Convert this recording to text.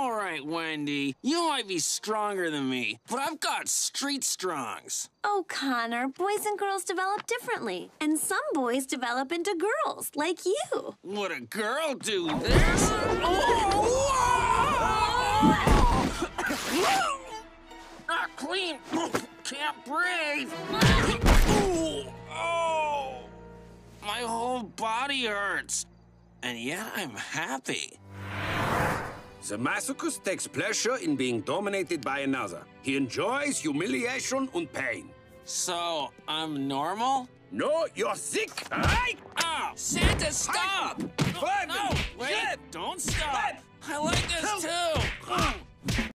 All right, Wendy. You might be stronger than me, but I've got street strongs. Oh, Connor, boys and girls develop differently. And some boys develop into girls, like you. Would a girl do this? Not clean. Can't breathe. Oh, my whole body hurts. And yet I'm happy. The masochist takes pleasure in being dominated by another. He enjoys humiliation and pain. So, I'm normal? No, you're sick, right? Oh, Santa, stop! Hey. No, wait, don't stop. I like this too.